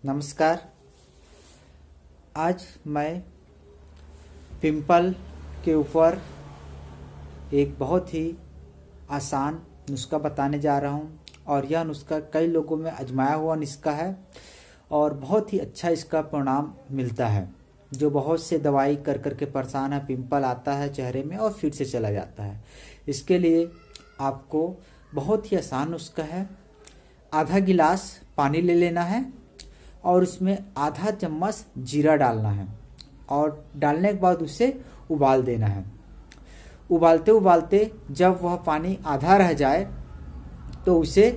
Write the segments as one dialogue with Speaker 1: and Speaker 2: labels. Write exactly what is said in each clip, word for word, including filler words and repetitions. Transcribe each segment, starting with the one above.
Speaker 1: नमस्कार। आज मैं पिंपल के ऊपर एक बहुत ही आसान नुस्खा बताने जा रहा हूं और यह नुस्खा कई लोगों में आजमाया हुआ नुस्खा है और बहुत ही अच्छा इसका परिणाम मिलता है। जो बहुत से दवाई कर कर के परेशान है, पिंपल आता है चेहरे में और फिर से चला जाता है। इसके लिए आपको बहुत ही आसान नुस्खा है। आधा गिलास पानी ले लेना है और उसमें आधा चम्मच जीरा डालना है और डालने के बाद उसे उबाल देना है। उबालते उबालते जब वह पानी आधा रह जाए तो उसे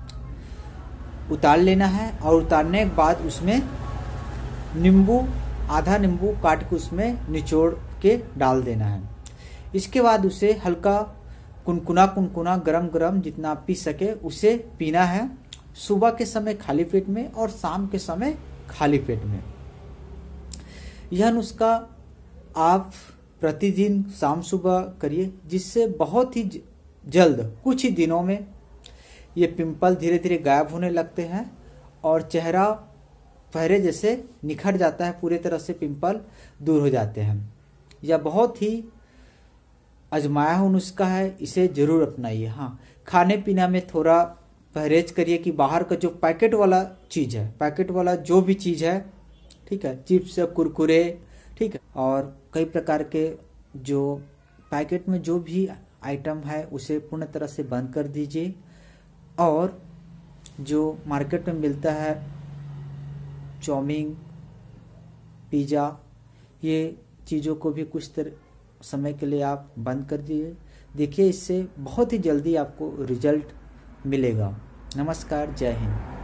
Speaker 1: उतार लेना है और उतारने के बाद उसमें नींबू आधा नींबू काट के उसमें निचोड़ के डाल देना है। इसके बाद उसे हल्का कुनकुना कुनकुना गरम गरम जितना पी सके उसे पीना है। सुबह के समय खाली पेट में और शाम के समय खाली पेट में। यह नुस्खा आप प्रतिदिन शाम सुबह करिए, जिससे बहुत ही जल्द कुछ ही दिनों में ये पिंपल धीरे धीरे गायब होने लगते हैं और चेहरा पहले जैसे निखर जाता है, पूरे तरह से पिंपल दूर हो जाते हैं। यह बहुत ही आजमाया हुआ नुस्खा है, इसे जरूर अपनाइए। हाँ, खाने पीने में थोड़ा परहेज करिए कि बाहर का जो पैकेट वाला चीज़ है, पैकेट वाला जो भी चीज़ है, ठीक है, चिप्स कुरकुरे, ठीक है, और कई प्रकार के जो पैकेट में जो भी आइटम है उसे पूर्ण तरह से बंद कर दीजिए। और जो मार्केट में मिलता है चाउमीन, पिज़्ज़ा, ये चीज़ों को भी कुछ तरह समय के लिए आप बंद कर दीजिए। देखिए, इससे बहुत ही जल्दी आपको रिजल्ट मिलेगा। नमस्कार, जय हिंद।